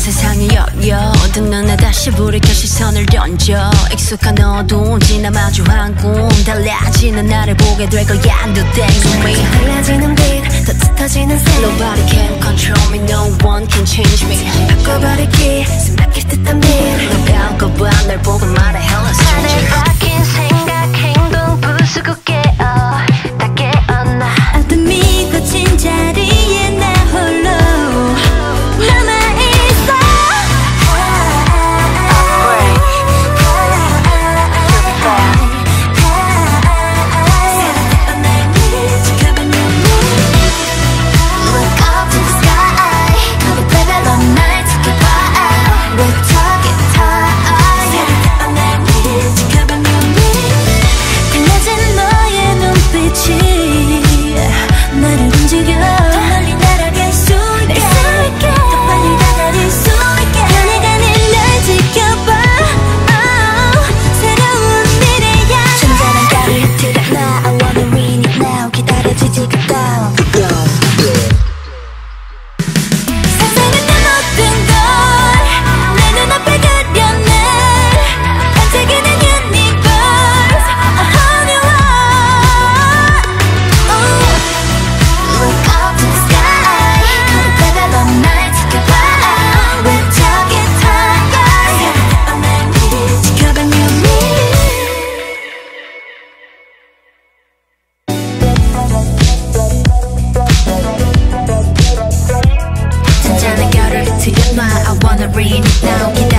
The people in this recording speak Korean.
세상에 열려 두 눈에 다시 불을 켜 시선을 던져 익숙한 어두운 지나 마주한 꿈 달라지는 나를 보게 될 거야 Do things with me 달라지는 빛 따뜻해지는 새 Nobody can control me No one can change me 바꿔버리기 숨막힐 듯한 빛 너가 알고 봐 날 보고 말해 Hello stranger 하늘 바뀐 생각 행동 부수고 깨어 다 깨어나 어둠이 꽂힌 자리에 나 홀로 남아있어 Look up to the sky Baby love night 지켜봐 We're talking time 지켜봐 달라진 너의 눈빛이 나를 움직여 더 멀리 날아갈 수 있게 더 빨리 다가갈 수 있게 변해가는 날 지켜봐 새로운 미래야 점잖은 가위 흩트려 나 I wanna win it now 기다려지지가 down 세상은 내 모든 걸 내 눈앞에 그려내 반짝이는 universe A whole new world Look up to the sky Baby love night 지켜봐 We're talking time 지켜봐 new me 잔잔한 결을 흩트려 놔 I wanna read it now